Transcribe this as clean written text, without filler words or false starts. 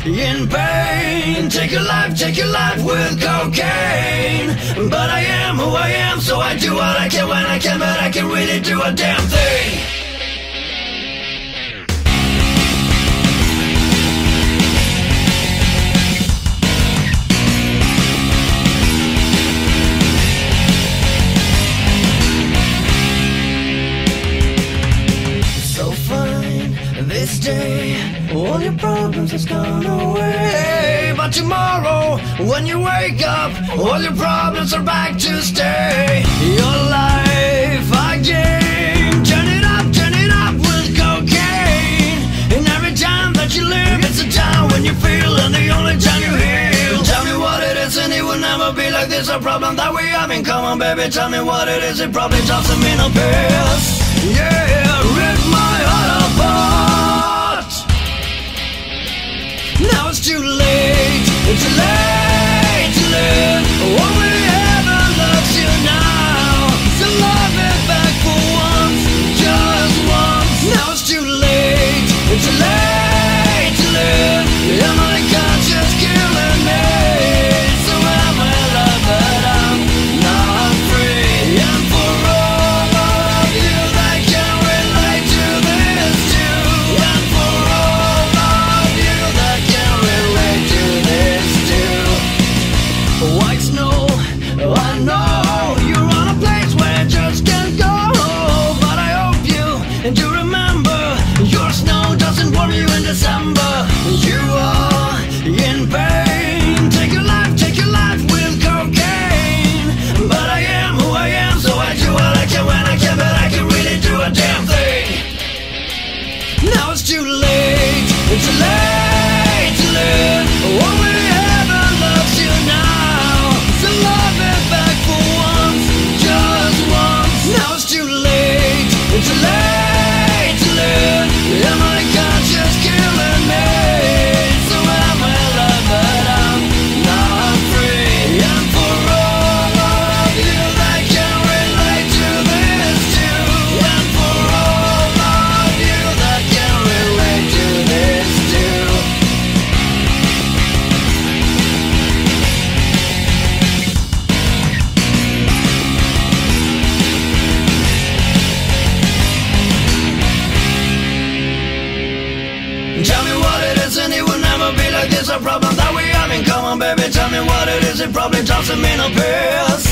in pain. Take your life with cocaine. But I am who I am, so I do what I can when I can, but I can really do a damn thing. This day, all your problems has gone away. But tomorrow, when you wake up, all your problems are back to stay. Your life again. Turn it up with cocaine. And every time that you live, it's a time when you feel, and the only time you heal. Tell me what it is, and it will never be like this. A problem that we have in common, baby. Tell me what it is, it probably doesn't mean a piss. Yeah, rip my heart apart. Now it's too late to live. Only heaven loves you now. So love me back for once, just once. Now it's too late to live. Am I conscious killing me? So am I love, but I'm not free. And for all of you that can relate to this too, and for all of you that can relate to this too. White snow, I know you're on a place where you just can't go, but I hope you do remember your snow doesn't warm you in December. You are in pain. Take your life with cocaine. But I am who I am, so I do what I can when I can, but I can really do a damn thing. Now it's too late to live. Only heaven loves you now. So love me back for once, just once. Now it's too late to live. Am I conscious killing me? So am I love, but I'm not free. And for all of you that can relate to this too, and for all of you that can relate to this too. Tell me what it is, and it will never be like this. A problem that we have in common, baby. Tell me what it is, it probably doesn't mean a piss.